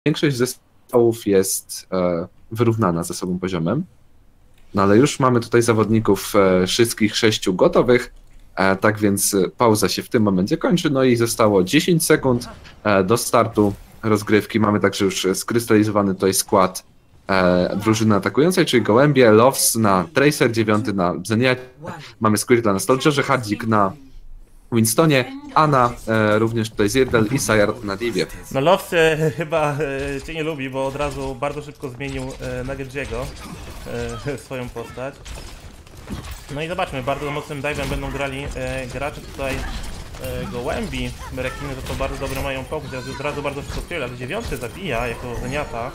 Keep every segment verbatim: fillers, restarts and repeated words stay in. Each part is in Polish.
Większość zespołów jest e, wyrównana ze sobą poziomem, no ale już mamy tutaj zawodników e, wszystkich sześciu gotowych, e, tak więc pauza się w tym momencie kończy, no i zostało dziesięć sekund e, do startu rozgrywki. Mamy także już skrystalizowany tutaj skład e, drużyny atakującej, czyli Gołębie, Loves na Tracer, dziewiąty na Zenie, mamy Squirtla na Soldierze, Hadzik na Winstonie, Ana, e, również tutaj Zirtel i Sayard na Divie. No Loves e, chyba e, cię nie lubi, bo od razu bardzo szybko zmienił e, na Genjiego e, swoją postać. No i zobaczmy, bardzo mocnym dive'em będą grali e, gracze tutaj e, Gołębi. Rekiny to, to bardzo dobre mają pokój, teraz od razu bardzo szybko skryli, ale dziewiąty zabija jako Zeniata.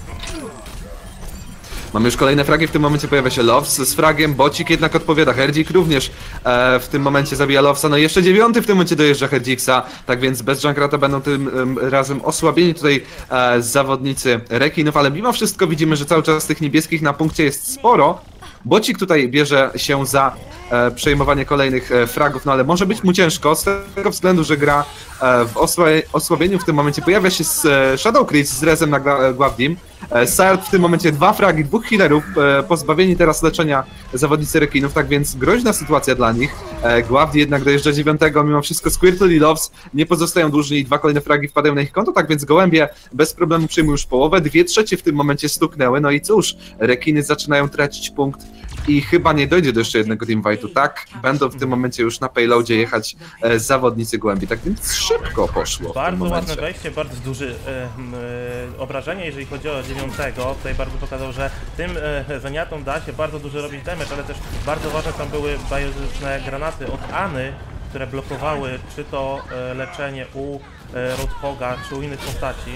Mamy już kolejne fragi, w tym momencie pojawia się Loves z fragiem, Bocik jednak odpowiada, Herdzik również e, w tym momencie zabija Lovesa, no i jeszcze dziewiąty w tym momencie dojeżdża Herdziksa, tak więc bez Junkrata będą tym e, razem osłabieni tutaj e, zawodnicy rekinów, ale mimo wszystko widzimy, że cały czas tych niebieskich na punkcie jest sporo. Bocik tutaj bierze się za e, przejmowanie kolejnych e, fragów, no ale może być mu ciężko z tego względu, że gra e, w osła osłabieniu w tym momencie. Pojawia się z, e, Shadow Chris z rezem na Gwavdim. E, Sayard w tym momencie dwa fragi, dwóch healerów, e, pozbawieni teraz leczenia zawodnicy rekinów, tak więc groźna sytuacja dla nich. E, Gwavdi jednak dojeżdża dziewiątego, mimo wszystko Squirtle i Loves nie pozostają dłużni i dwa kolejne fragi wpadają na ich konto, tak więc Gołębie bez problemu przyjmują już połowę, dwie trzecie w tym momencie stuknęły, no i cóż, rekiny zaczynają tracić punkt i chyba nie dojdzie do jeszcze jednego teamfightu, tak? Będą w tym momencie już na payloadzie jechać e, zawodnicy Gołębi, tak więc szybko poszło. Bardzo ładne wejście, bardzo duży e, e, obrażenie, jeżeli chodzi o dziewiątego. Tutaj bardzo pokazał, że tym e, Zeniatom da się bardzo duży robić damage, ale też bardzo ważne tam były bajozyczne granaty od Any, które blokowały czy to e, leczenie u e, Roadhoga, czy u innych postaci.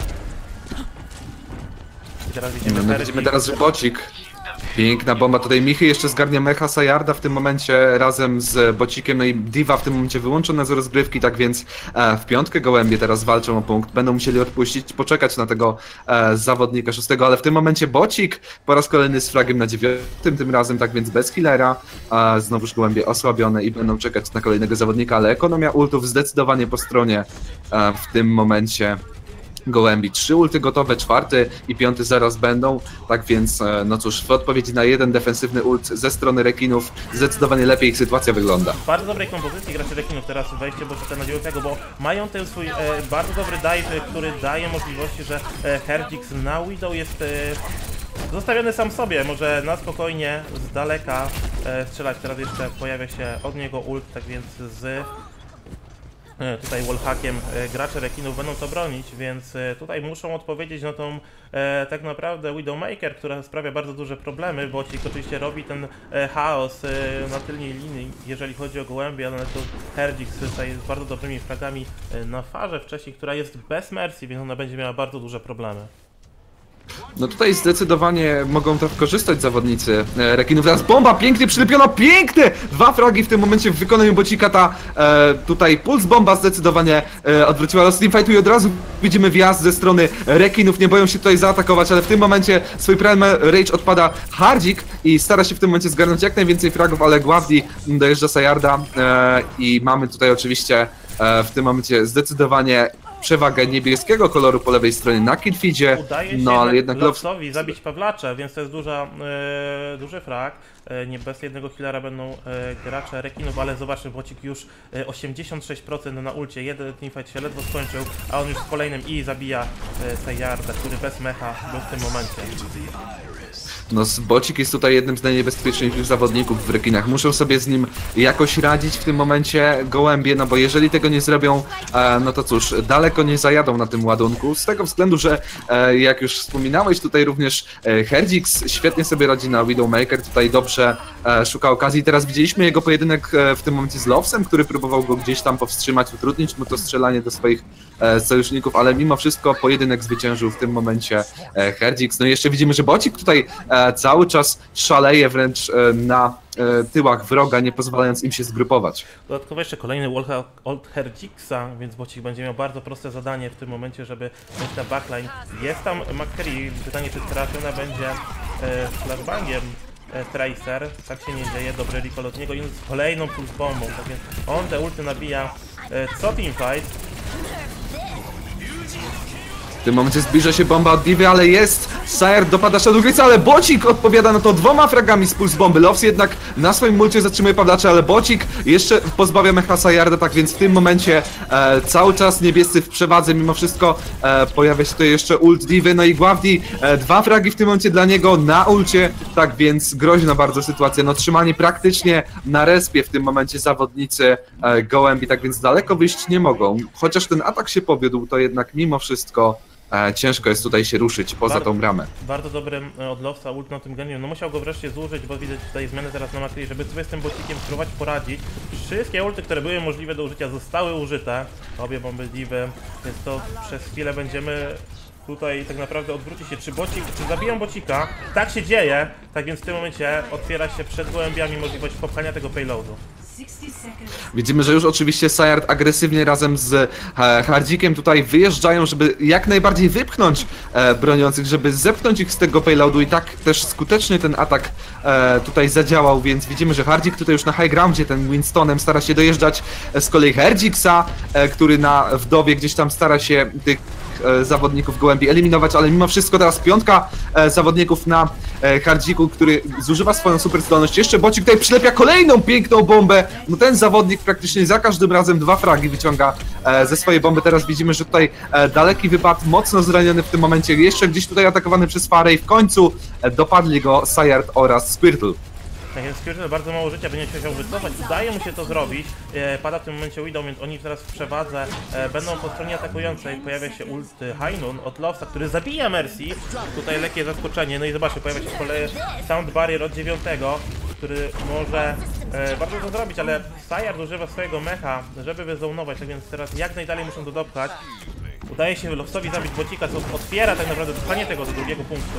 I teraz widzimy, no, widzimy teraz, że Bocik. Piękna bomba, tutaj Michy jeszcze zgarnia mecha Sayarda w tym momencie razem z Bocikiem, no i Diva w tym momencie wyłączona z rozgrywki, tak więc e, w piątkę Gołębie teraz walczą o punkt, będą musieli odpuścić, poczekać na tego e, zawodnika szóstego, ale w tym momencie Bocik po raz kolejny z fragiem na dziewiątym tym razem, tak więc bez healera, e, znowuż Gołębie osłabione i będą czekać na kolejnego zawodnika, ale ekonomia ultów zdecydowanie po stronie e, w tym momencie Gołębi. Trzy ulty gotowe, czwarty i piąty zaraz będą, tak więc no cóż, w odpowiedzi na jeden defensywny ult ze strony rekinów zdecydowanie lepiej ich sytuacja wygląda. W bardzo dobrej kompozycji gracze rekinów teraz wejście Bocika na dziewiątego, bo mają ten swój e, bardzo dobry dive, który daje możliwości, że e, Herdzix na Widow jest e, zostawiony sam sobie, może na spokojnie z daleka e, strzelać. Teraz jeszcze pojawia się od niego ult, tak więc z tutaj wallhackiem gracze rekinów będą to bronić, więc tutaj muszą odpowiedzieć na tą e, tak naprawdę Widowmaker, która sprawia bardzo duże problemy. Bocik oczywiście robi ten e, chaos e, na tylnej linii, jeżeli chodzi o Gołębie, ale to Herdzix tutaj z bardzo dobrymi fragami e, na farze wcześniej, która jest bez mercy, więc ona będzie miała bardzo duże problemy. No tutaj zdecydowanie mogą to wykorzystać zawodnicy e, rekinów. Teraz bomba pięknie przylepiona, piękne! Dwa fragi w tym momencie w wykonaniu Bocika. Ta e, tutaj puls bomba zdecydowanie e, odwróciła los teamfightu i od razu widzimy wjazd ze strony rekinów. Nie boją się tutaj zaatakować, ale w tym momencie swój Prime Rage odpada Hardzik i stara się w tym momencie zgarnąć jak najwięcej fragów, ale Gwavdi dojeżdża Sayarda e, i mamy tutaj oczywiście e, w tym momencie zdecydowanie przewagę niebieskiego koloru po lewej stronie na killfeedzie, no ale jednak Lovesowi zabić Pawlacze, więc to jest duża, e, duży frag. E, nie bez jednego healera będą e, gracze rekinów, ale zobaczmy, Bocik już e, osiemdziesiąt sześć procent na ulcie, jeden teamfight się ledwo skończył, a on już w kolejnym i zabija e, Sayarda, który bez mecha był w tym momencie. No, Bocik jest tutaj jednym z najniebezpieczniejszych zawodników w rekinach. Muszą sobie z nim jakoś radzić w tym momencie Gołębie, no bo jeżeli tego nie zrobią, e, no to cóż, daleko nie zajadą na tym ładunku. Z tego względu, że e, jak już wspominałeś, tutaj również e, Herdzix świetnie sobie radzi na Widowmaker, tutaj dobrze e, szuka okazji. Teraz widzieliśmy jego pojedynek e, w tym momencie z Lovesem, który próbował go gdzieś tam powstrzymać, utrudnić mu to strzelanie do swoich e, sojuszników, ale mimo wszystko pojedynek zwyciężył w tym momencie e, Herdzix. No i jeszcze widzimy, że Bocik tutaj e, cały czas szaleje wręcz e, na e, tyłach wroga, nie pozwalając im się zgrupować. Dodatkowo jeszcze kolejny wallhack od Herdzixa, więc Bocik będzie miał bardzo proste zadanie w tym momencie, żeby wejść na backline. Jest tam McCree, pytanie czy trafiona będzie e, flashbangiem e, Tracer, tak się nie dzieje, dobry recall od niego i z kolejną pulse bombą, tak więc on te ulty nabija e, co teamfight. W tym momencie zbliża się bomba od Divy, ale jest Sayard, dopada Shadowgrica, ale Bocik odpowiada na to dwoma fragami z pulse bomby. Loves jednak na swoim mulcie zatrzymuje Pawlacza, ale Bocik jeszcze pozbawia mecha Sayarda, tak więc w tym momencie e, cały czas niebiescy w przewadze, mimo wszystko e, pojawia się tutaj jeszcze ult Divy, no i Gwawdi, e, dwa fragi w tym momencie dla niego na ulcie, tak więc groźna bardzo sytuacja, no trzymani praktycznie na respie w tym momencie zawodnicy e, Gołębi, tak więc daleko wyjść nie mogą. Chociaż ten atak się powiódł, to jednak mimo wszystko E, ciężko jest tutaj się ruszyć poza bardzo, tą bramę. Bardzo dobrym od Lovesa ult na tym geniu. No musiał go wreszcie zużyć, bo widać tutaj zmiany teraz na Makri, żeby sobie z tym bocikiem spróbować poradzić. Wszystkie ulty, które były możliwe do użycia, zostały użyte. Obie bomby Divy, więc to przez chwilę będziemy tutaj tak naprawdę odwrócić się, czy bocik, czy zabiją bocika. Tak się dzieje, tak więc w tym momencie otwiera się przed gołębiami możliwość popchania tego payloadu. Widzimy, że już oczywiście Sayard agresywnie razem z e, Hardzikiem tutaj wyjeżdżają, żeby jak najbardziej wypchnąć e, broniących, żeby zepchnąć ich z tego payloadu i tak też skutecznie ten atak e, tutaj zadziałał, więc widzimy, że Hardzik tutaj już na high groundzie ten Winstonem stara się dojeżdżać, z kolei Herdzik-sa, e, który na wdowie gdzieś tam stara się tych zawodników Gołębi eliminować, ale mimo wszystko teraz piątka e, zawodników na e, Hardziku, który zużywa swoją super zdolność. Jeszcze Bocik tutaj przylepia kolejną piękną bombę. No ten zawodnik praktycznie za każdym razem dwa fragi wyciąga e, ze swojej bomby. Teraz widzimy, że tutaj e, daleki wypad, mocno zraniony w tym momencie. Jeszcze gdzieś tutaj atakowany przez Farę i w końcu e, dopadli go Sayard oraz Squirtle. Tak więc Squirtle bardzo mało życia, będzie się chciał wycofać, udaje mu się to zrobić, e, pada w tym momencie Widow, więc oni teraz w przewadze e, będą po stronie atakującej, pojawia się ult High Noon od Lovesa, który zabija Mercy, tutaj lekkie zaskoczenie, no i zobaczcie, pojawia się z kolei Sound Barrier od dziewiątego, który może e, bardzo to zrobić, ale Sayard używa swojego mecha, żeby wyzonować, tak więc teraz jak najdalej muszą to dopchać. Udaje się Lovesowi zabić bocika, co otwiera tak naprawdę dotrwanie tego do drugiego punktu.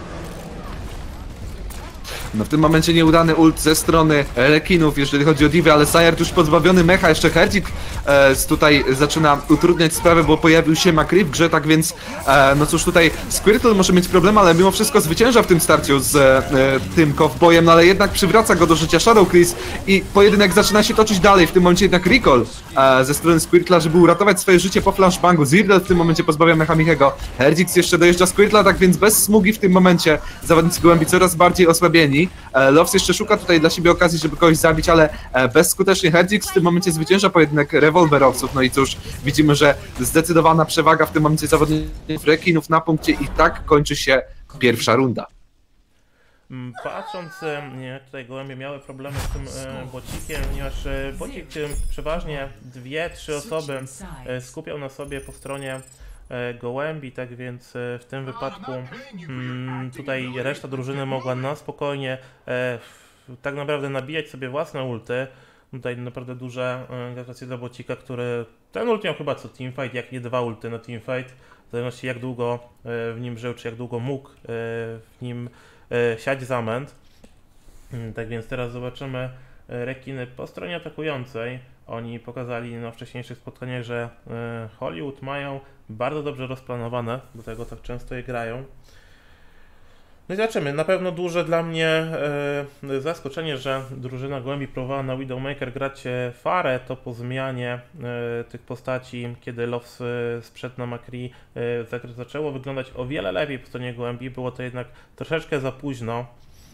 No w tym momencie nieudany ult ze strony rekinów, jeżeli chodzi o Divy, ale Sayard już pozbawiony mecha, jeszcze Herdzik e, tutaj zaczyna utrudniać sprawę, bo pojawił się Makri w grze, tak więc e, no cóż, tutaj Squirtle może mieć problem, ale mimo wszystko zwycięża w tym starciu z e, tym Cowboyem, no ale jednak przywraca go do życia Shadow Chris i pojedynek zaczyna się toczyć dalej, w tym momencie jednak recall e, ze strony Squirtla, żeby uratować swoje życie po flashbangu. Zirdel w tym momencie pozbawia mecha Michego, Herdzik jeszcze dojeżdża Squirtla, tak więc bez smugi w tym momencie zawodnicy Gołębi coraz bardziej osłabieni. Loves jeszcze szuka tutaj dla siebie okazji, żeby kogoś zabić, ale bezskutecznie Herdzik w tym momencie zwycięża pojedynek rewolwerowców. No i cóż, widzimy, że zdecydowana przewaga w tym momencie zawodników rekinów na punkcie i tak kończy się pierwsza runda. Patrząc, nie, tutaj Gołębie miały problemy z tym e, bocikiem, ponieważ e, bocik e, przeważnie dwie, trzy osoby e, skupiał na sobie po stronie Gołębi, tak więc w tym wypadku hmm, tutaj reszta drużyny mogła na spokojnie e, tak naprawdę nabijać sobie własne ulty. Tutaj naprawdę duże e, gratulacje dla bocika, który ten ult miał chyba co teamfight, jak nie dwa ulty na teamfight, w zależności jak długo e, w nim żył, czy jak długo mógł e, w nim e, siać zamęt. Hmm, tak więc teraz zobaczymy rekiny po stronie atakującej. Oni pokazali na wcześniejszych spotkaniach, że e, Hollywood mają bardzo dobrze rozplanowane, do tego tak często je grają. No i zobaczymy, na pewno duże dla mnie e, zaskoczenie, że drużyna Gołębi próbowała na Widowmaker grać Farę, to po zmianie e, tych postaci, kiedy Loves e, sprzedł na Makri, e, zaczęło wyglądać o wiele lepiej po stronie Gołębi, było to jednak troszeczkę za późno.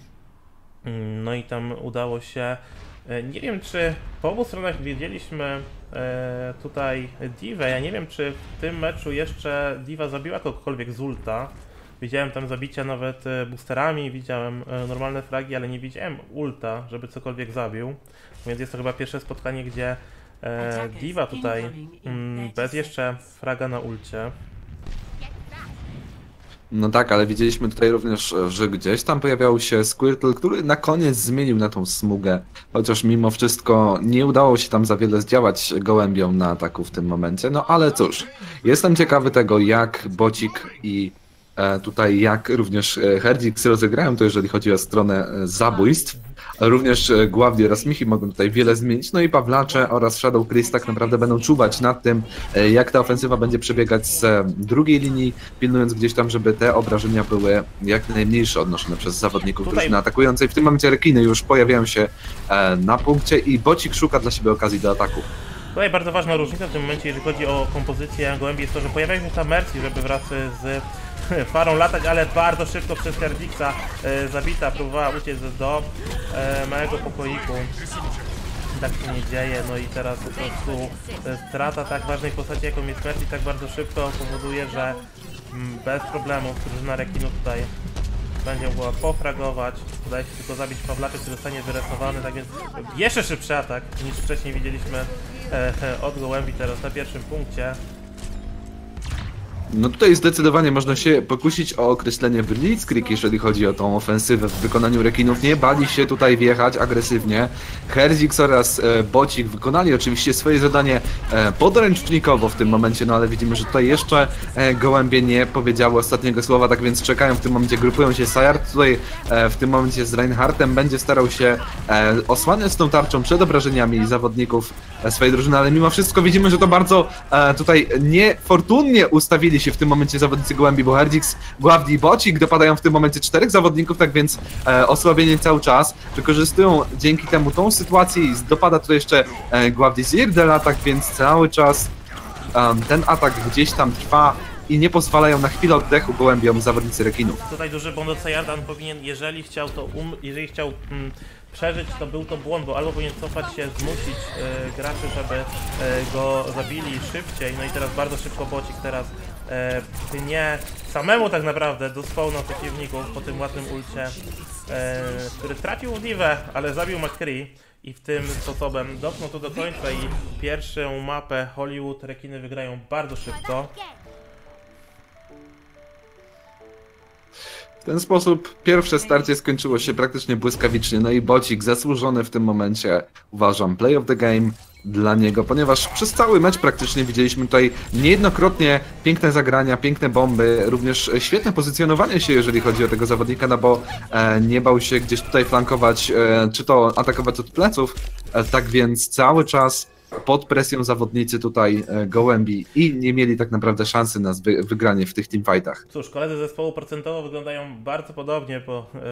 No i tam udało się. Nie wiem, czy po obu stronach wiedzieliśmy e, tutaj Divę. Ja nie wiem, czy w tym meczu jeszcze Diva zabiła kogokolwiek z ulta. Widziałem tam zabicia nawet boosterami, widziałem e, normalne fragi, ale nie widziałem ulta, żeby cokolwiek zabił. Więc jest to chyba pierwsze spotkanie, gdzie e, Diva tutaj mm, bez jeszcze fraga na ulcie. No tak, ale widzieliśmy tutaj również, że gdzieś tam pojawiał się Squirtle, który na koniec zmienił na tą smugę, chociaż mimo wszystko nie udało się tam za wiele zdziałać Gołębiom na ataku w tym momencie, no ale cóż, jestem ciekawy tego, jak Bocik i e, tutaj jak również Herdzik rozegrają to, jeżeli chodzi o stronę zabójstw. Również Gwawdi oraz Michi mogą tutaj wiele zmienić, no i Pawlacze oraz Shadow Chris tak naprawdę będą czuwać nad tym, jak ta ofensywa będzie przebiegać z drugiej linii, pilnując gdzieś tam, żeby te obrażenia były jak najmniejsze odnoszone przez zawodników tutaj drużyny atakującej. W tym momencie rekiny już pojawiają się na punkcie i Bocik szuka dla siebie okazji do ataku. Tutaj bardzo ważna różnica w tym momencie, jeżeli chodzi o kompozycję gołębi, jest to, że pojawiają się tam Mercy, żeby wraz z Farą latać, ale bardzo szybko przez Herdixa e, zabita, próbowała uciec do e, małego pokoiku. Tak się nie dzieje, no i teraz po prostu e, strata tak ważnej postaci, jaką jest Mercy, tak bardzo szybko powoduje, że m, bez problemów drużyna rekinów tutaj będzie mogła pofragować. Udaje się tylko zabić Pawlaczek, który zostanie wyresowany, tak więc jeszcze szybszy atak niż wcześniej widzieliśmy e, e, od gołębi teraz na pierwszym punkcie. No tutaj zdecydowanie można się pokusić o określenie Blitzkrieg, jeżeli chodzi o tą ofensywę w wykonaniu rekinów. Nie bali się tutaj wjechać agresywnie. Herdzix oraz e, Bocik wykonali oczywiście swoje zadanie e, podręcznikowo w tym momencie, no ale widzimy, że tutaj jeszcze e, gołębie nie powiedziały ostatniego słowa, tak więc czekają w tym momencie, grupują się. Sayard tutaj e, w tym momencie z Reinhardtem będzie starał się e, osłaniać tą tarczą przed obrażeniami zawodników e, swojej drużyny, ale mimo wszystko widzimy, że to bardzo e, tutaj niefortunnie ustawili się w tym momencie zawodnicy gołębi, bo Herdzix, Gławdi i Bocik dopadają w tym momencie czterech zawodników, tak więc e, osłabienie cały czas. Wykorzystują dzięki temu tą sytuację i dopada tutaj jeszcze e, Gławdi z Irdela, tak więc cały czas um, ten atak gdzieś tam trwa i nie pozwalają na chwilę oddechu gołębiom zawodnicy rekinów. Tutaj duży błąd od Sayarda, on powinien, jeżeli chciał to um, jeżeli chciał mm, przeżyć, to był to błąd, bo albo powinien cofać się, zmusić e, graczy, żeby e, go zabili szybciej, no i teraz bardzo szybko Bocik teraz e, nie samemu tak naprawdę do spawna przeciwników po tym ładnym ulcie, e, który tracił Divę, ale zabił McCree i w tym sposobem dopnął to do końca i pierwszą mapę Hollywood rekiny wygrają bardzo szybko. W ten sposób pierwsze starcie skończyło się praktycznie błyskawicznie, no i Bocik zasłużony w tym momencie, uważam, play of the game dla niego, ponieważ przez cały mecz praktycznie widzieliśmy tutaj niejednokrotnie piękne zagrania, piękne bomby, również świetne pozycjonowanie się, jeżeli chodzi o tego zawodnika, no bo e, nie bał się gdzieś tutaj flankować, e, czy to atakować od pleców, e, tak więc cały czas pod presją zawodnicy tutaj e, gołębi i nie mieli tak naprawdę szansy na wy wygranie w tych teamfightach. Cóż, koledzy zespołu procentowo wyglądają bardzo podobnie, bo